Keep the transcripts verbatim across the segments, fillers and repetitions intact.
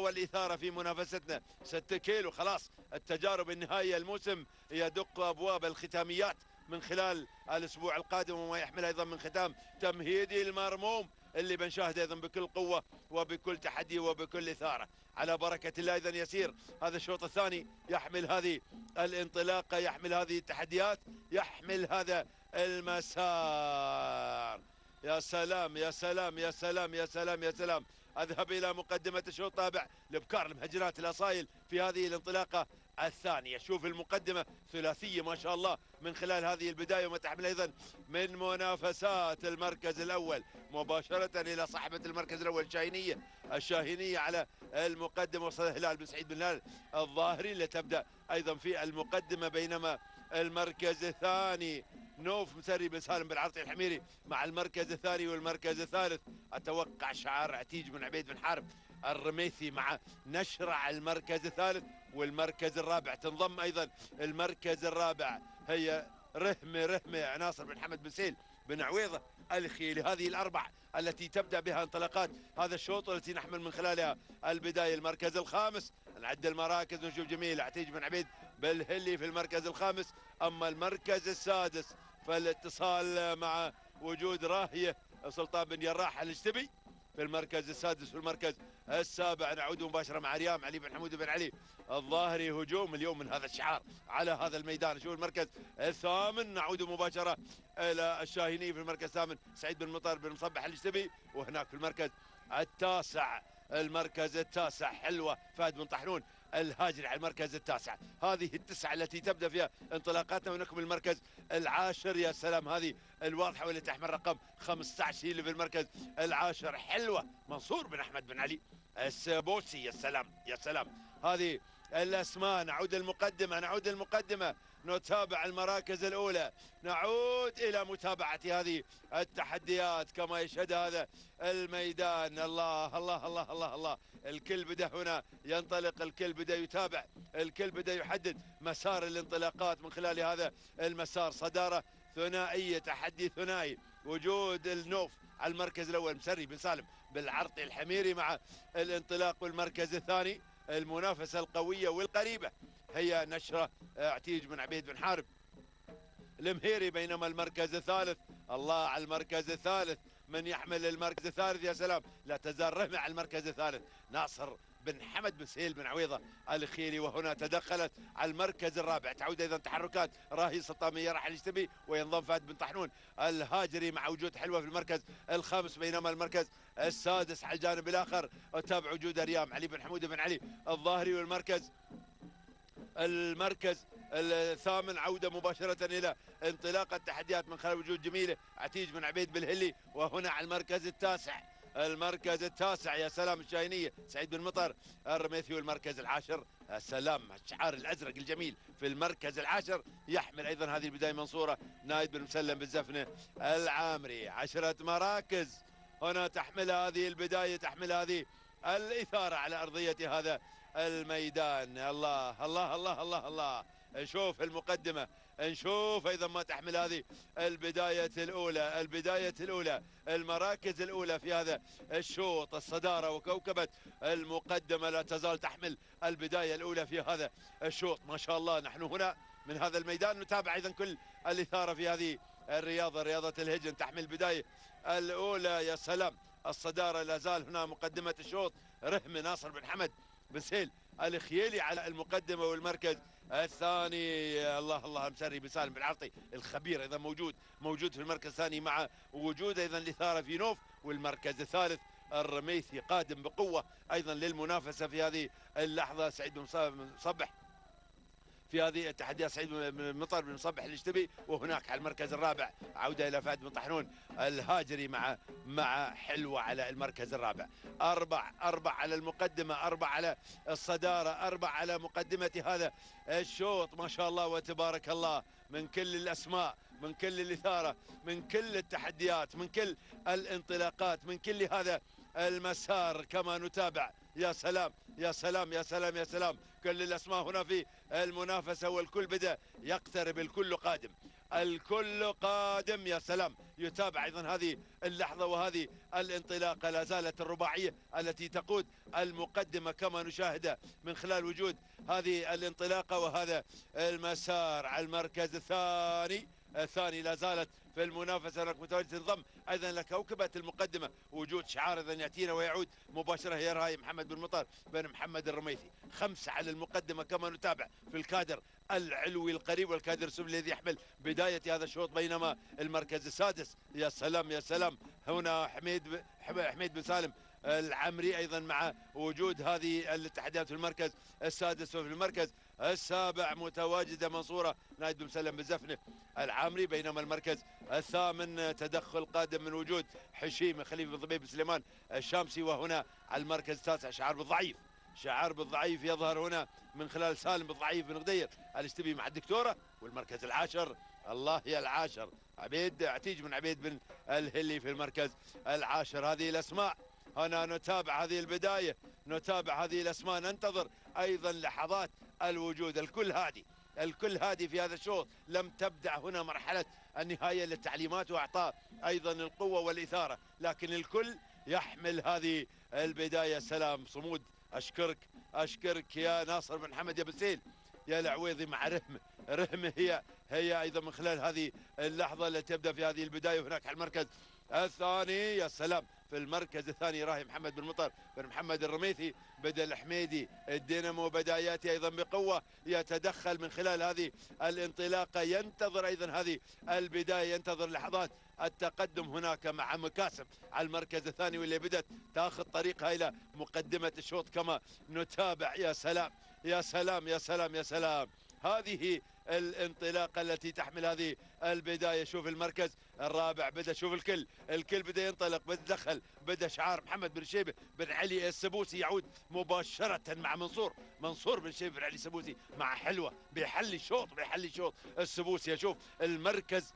والإثارة في منافستنا. ستة كيلو خلاص، التجارب النهائية الموسم يدق أبواب الختاميات من خلال الأسبوع القادم، وما يحمل أيضا من ختام تمهيدي المرموم اللي بنشاهد أيضا بكل قوة وبكل تحدي وبكل إثارة. على بركة الله أيضا يسير هذا الشوط الثاني، يحمل هذه الانطلاقة، يحمل هذه التحديات، يحمل هذا المسار. يا سلام يا سلام يا سلام يا سلام يا سلام. أذهب إلى مقدمة الشوط الطابع لبكار المهجنات الأصايل في هذه الانطلاقة الثانية. شوف المقدمة ثلاثية ما شاء الله من خلال هذه البداية، وما تحمل أيضا من منافسات المركز الأول. مباشرة إلى صاحبة المركز الأول الشاهينية الشاهينية على المقدمة، وصل الهلال بن سعيد بن الهلال الظاهري لتبدأ أيضا في المقدمة، بينما المركز الثاني نوف مسري بن سالم بن عرطي الحميري مع المركز الثاني والمركز الثالث. أتوقع شعار عتيج بن عبيد بن حارب الرميثي مع نشرع المركز الثالث، والمركز الرابع تنضم أيضا المركز الرابع هي رهمة رهمة عناصر بن حمد بن سيل بن عويضة الخيلي. هذه الأربع التي تبدأ بها انطلاقات هذا الشوط والتي نحمل من خلالها البداية. المركز الخامس نعد المراكز ونشوف جميل عتيج بن عبيد بالهلي في المركز الخامس. أما المركز السادس فالاتصال مع وجود راهية سلطان بن جراح الاشتبي في المركز السادس. والمركز السابع نعود مباشرة مع ريام علي بن حمود بن علي الظاهري. هجوم اليوم من هذا الشعار على هذا الميدان. شوف المركز الثامن نعود مباشرة إلى الشاهيني في المركز الثامن سعيد بن مطر بن مصبح الاشتبي. وهناك في المركز التاسع المركز التاسع حلوة فهد بن طحنون الهاجري على المركز التاسع. هذه التسعة التي تبدأ فيها انطلاقاتنا، ونكمل المركز العاشر. يا سلام هذه الواضحة والتي تحمل رقم خمسة عشر اللي في المركز العاشر حلوة منصور بن أحمد بن علي السبوسي. يا سلام يا سلام هذه الأسماء. نعود المقدمة نعود المقدمة نتابع المراكز الأولى، نعود إلى متابعة هذه التحديات كما يشهد هذا الميدان. الله الله الله الله الله. الكل بدأ هنا ينطلق، الكل بدأ يتابع، الكل بدأ يحدد مسار الانطلاقات من خلال هذا المسار. صدارة ثنائية، تحدي ثنائي. وجود النوف على المركز الأول مسري بن سالم بالعرطي الحميري مع الانطلاق. والمركز الثاني المنافسة القوية والقريبة هي نشرة عتيج بن عبيد بن حارب المهيري. بينما المركز الثالث الله على المركز الثالث من يحمل المركز الثالث. يا سلام لا تزال رهمة على المركز الثالث ناصر بن حمد بن سهيل بن عويضة الخيري. وهنا تدخلت على المركز الرابع. تعود ايضا تحركات راهي سلطان راح يشتبي، وينضم فهد بن طحنون الهاجري مع وجود حلوة في المركز الخامس. بينما المركز السادس على الجانب الاخر تابع وجود ريام علي بن حمود بن علي الظاهري. والمركز المركز الثامن عودة مباشرة إلى انطلاق التحديات من خلال وجود جميلة عتيج بن عبيد بالهلي. وهنا على المركز التاسع المركز التاسع يا سلام الشاهينية سعيد بن مطر الرميثي. والمركز العاشر السلام الشعار الأزرق الجميل في المركز العاشر يحمل أيضا هذه البداية منصورة نايد بن مسلم بالزفنة العامري. عشرة مراكز هنا تحمل هذه البداية، تحمل هذه الإثارة على أرضية هذا الميدان. الله الله الله الله الله. نشوف المقدمة، نشوف أيضا ما تحمل هذه البداية الأولى البداية الأولى المراكز الأولى في هذا الشوط. الصدارة وكوكبة المقدمة لا تزال تحمل البداية الأولى في هذا الشوط. ما شاء الله نحن هنا من هذا الميدان نتابع أيضا كل الإثارة في هذه الرياضة، رياضة الهجن تحمل البداية الأولى. يا سلام الصدارة لا زال هنا مقدمة الشوط رهم ناصر بن حمد بن سهيل الخيلي على المقدمة. والمركز الثاني الله الله مسري بن سالم بن عرطي الخبير ايضا موجود موجود في المركز الثاني مع وجود ايضا الاثاره في نوف. والمركز الثالث الرميثي قادم بقوه ايضا للمنافسه في هذه اللحظه. سعيد بن مصبح في هذه التحديات، سعيد بن مطر بن مصبح الاشتبي. وهناك على المركز الرابع عوده الى فهد بن طحنون الهاجري مع مع حلوه على المركز الرابع. اربع اربع على المقدمه، اربع على الصداره، اربع على مقدمه هذا الشوط. ما شاء الله وتبارك الله من كل الاسماء، من كل الاثاره، من كل التحديات، من كل الانطلاقات، من كل هذا المسار كما نتابع. يا سلام يا سلام يا سلام يا سلام. كل الاسماء هنا في المنافسه والكل بدا يقترب، الكل قادم. الكل قادم. يا سلام، يتابع ايضا هذه اللحظه وهذه الانطلاقه، لا زالت الرباعيه التي تقود المقدمه كما نشاهد من خلال وجود هذه الانطلاقه وهذا المسار. على المركز الثاني الثاني لا زالت في المنافسه، هناك متواجد تنضم ايضا لكوكبه المقدمه، وجود شعار اذا ياتينا ويعود مباشره هي راي محمد بن مطر بن محمد الرميثي. خمسه على المقدمه كما نتابع في الكادر العلوي القريب والكادر السفلي الذي يحمل بدايه هذا الشوط، بينما المركز السادس يا سلام يا سلام هنا حميد ب... حميد بن سالم العمري ايضا مع وجود هذه الاتحادات في المركز السادس، وفي المركز السابع متواجده منصوره نايد بن مسلم بالزفنه العامري، بينما المركز الثامن تدخل قادم من وجود حشيم خليفه بن ضبيب سليمان الشامسي. وهنا على المركز التاسع شعار بالضعيف، شعار بالضعيف يظهر هنا من خلال سالم بالضعيف بن غدير الاشتبي مع الدكتوره. والمركز العاشر الله يا العاشر عبيد عتيج من عبيد بن الهلي في المركز العاشر. هذه الاسماء هنا نتابع هذه البدايه، نتابع هذه الاسماء، ننتظر ايضا لحظات الوجود. الكل هادي، الكل هادي في هذا الشوط، لم تبدأ هنا مرحلة النهاية للتعليمات وإعطاء أيضا القوة والإثارة، لكن الكل يحمل هذه البداية. سلام صمود، أشكرك أشكرك يا ناصر بن حمد يا بسيل يا العويضي مع رحمة. رحمة هي هي أيضا من خلال هذه اللحظة التي تبدأ في هذه البداية. وهناك على المركز الثاني يا سلام في المركز الثاني راهي محمد بن مطر بن محمد الرميثي، بدا الحميدي الدينامو بداياته ايضا بقوه، يتدخل من خلال هذه الانطلاقه، ينتظر ايضا هذه البدايه، ينتظر لحظات التقدم هناك مع مكاسب على المركز الثاني واللي بدات تاخذ طريقها الى مقدمه الشوط كما نتابع. يا سلام يا سلام يا سلام يا سلام، هذه الانطلاقه التي تحمل هذه البدايه. شوف المركز الرابع بدا، شوف الكل الكل بدا ينطلق، بدا دخل، بدا شعار محمد بن شيبه بن علي السبوسي يعود مباشره مع منصور منصور بن شيبه بن علي السبوسي مع حلوه، بيحلي شوط بيحلي شوط السبوسي. شوف المركز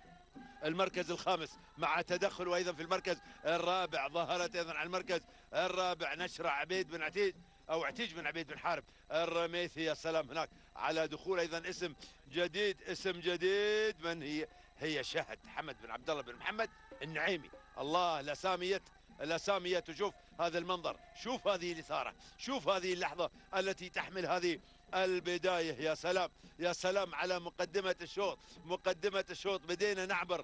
المركز الخامس مع تدخل، وايضا في المركز الرابع ظهرت ايضا على المركز الرابع نشرة عبيد بن عتيج او عتيج بن عبيد بن حارب الرميثي. يا سلام، هناك على دخول ايضا اسم جديد، اسم جديد من هي؟ هي شهد حمد بن عبد الله بن محمد النعيمي. الله الاسامية الاسامية، تشوف هذا المنظر، شوف هذه الاثارة، شوف هذه اللحظة التي تحمل هذه البداية. يا سلام يا سلام على مقدمة الشوط، مقدمة الشوط بدينا نعبر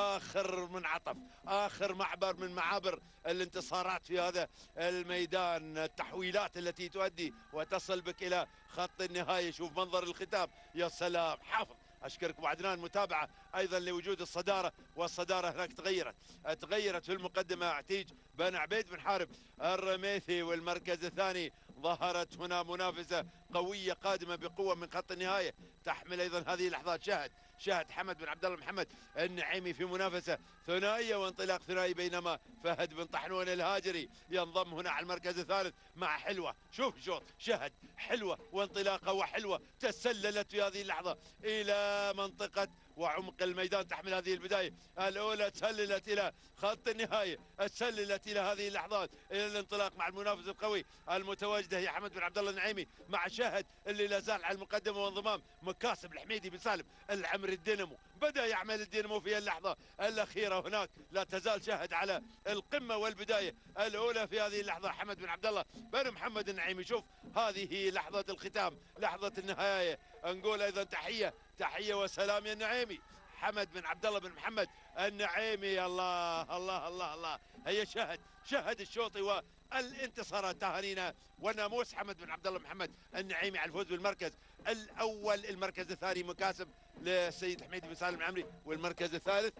آخر منعطف، آخر معبر من معابر الانتصارات في هذا الميدان، التحويلات التي تؤدي وتصل بك إلى خط النهاية. شوف منظر الختام، يا سلام. حافظ أشكرك أبو عدنان، متابعة أيضا لوجود الصدارة، والصدارة هناك تغيرت تغيرت في المقدمة عتيج بن عبيد بن حارب الرميثي، والمركز الثاني ظهرت هنا منافسة قوية قادمة بقوة من خط النهاية، تحمل أيضا هذه اللحظات شهد شهد حمد بن عبد الله محمد النعيمي في منافسة ثنائية وانطلاق ثنائي، بينما فهد بن طحنون الهاجري ينضم هنا على المركز الثالث مع حلوة. شوف شوط شهد حلوة وانطلاقة وحلوة تسللت في هذه اللحظة إلى منطقة وعمق الميدان، تحمل هذه البداية الأولى، تسللت إلى خط النهاية، تسللت إلى هذه اللحظات إلى الانطلاق مع المنافس القوي المتواجدة هي حمد بن عبد الله النعيمي مع شهد اللي لا زال على المقدمة، وانضمام مكاسب الحميدي بن سالم العمري الدينامو. بدأ يعمل الدينامو في اللحظة الأخيرة، هناك لا تزال شهد على القمة والبداية الأولى في هذه اللحظة حمد بن عبد الله بن محمد النعيمي. شوف هذه لحظة الختام، لحظة النهاية، نقول أيضا تحية تحية وسلام يا النعيمي حمد بن عبد الله بن محمد النعيمي. الله الله الله الله، هي شهد شهد الشوطي والانتصارات، تهانينا وناموس حمد بن عبد الله محمد النعيمي على الفوز بالمركز الاول. المركز الثاني مكاسب للسيد حميد بن سالم العمري، والمركز الثالث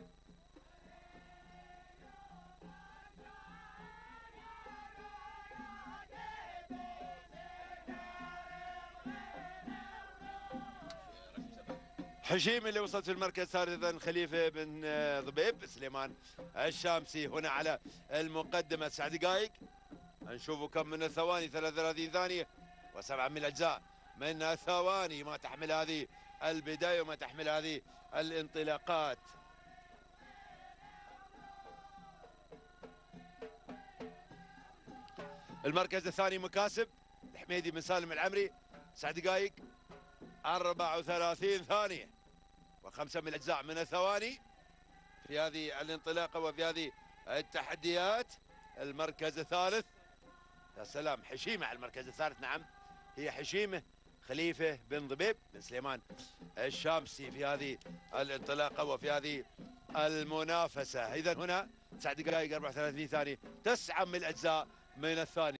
حشيم اللي وصلت في المركز الثالث، خليفه بن ضبيب سليمان الشامسي هنا على المقدمه. تسع دقائق، نشوفوا كم من الثواني، ثلاث وثلاثين ثانيه وسبعه من الاجزاء من الثواني ما تحمل هذه البدايه وما تحمل هذه الانطلاقات. المركز الثاني مكاسب الحميدي بن سالم العمري، تسع دقائق أربعة وثلاثين ثانية. وخمسة من الأجزاء من الثواني في هذه الانطلاقة وفي هذه التحديات. المركز الثالث، يا سلام، حشيمة على المركز الثالث. نعم، هي حشيمة خليفة بن ضبيب بن سليمان الشامسي في هذه الانطلاقة وفي هذه المنافسة. إذا هنا تسع دقائق أربعة وثلاثين ثانية، تسعة من الأجزاء من الثانية.